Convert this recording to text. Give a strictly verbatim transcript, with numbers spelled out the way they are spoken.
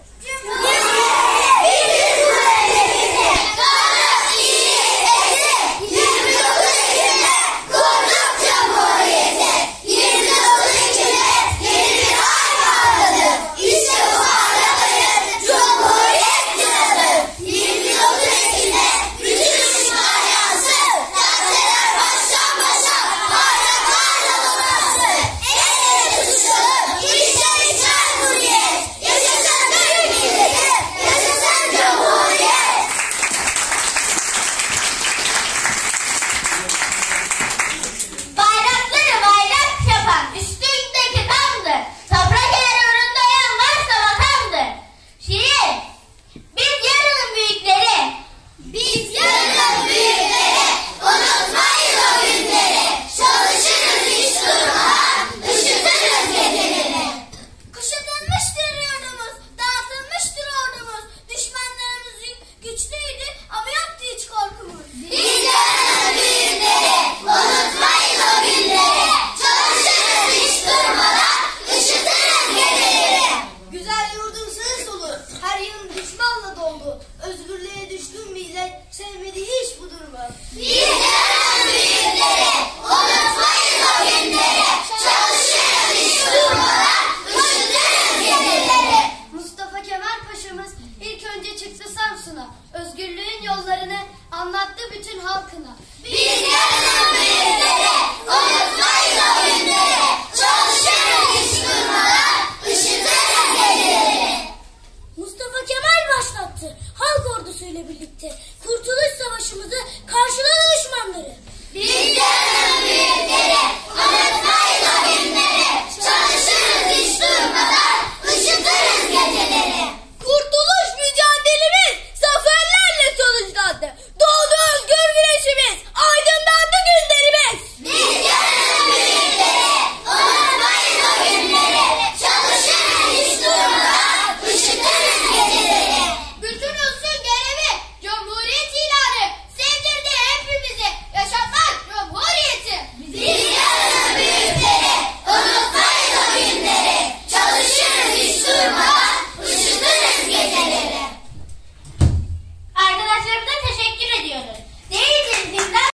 Özgürlüğe düşkün millet sevmedi hiç bu durumu. Biz yarın büyükleri, unutmayın o günleri. Çalışırız hiç durmadan, üşütürüz geceleri. Mustafa Kemal Paşa'mız ilk önce çıktı Samsun'a. Özgürlüğün yollarını anlattı bütün halkına. Biz yarın büyükleri, unutmayın o günleri. Çalışırız hiç durmadan, üşütürüz geceleri. Mustafa Kemal başlattı halk ordusuyla birlikte. Kurtuluş Savaşımızı karşıladı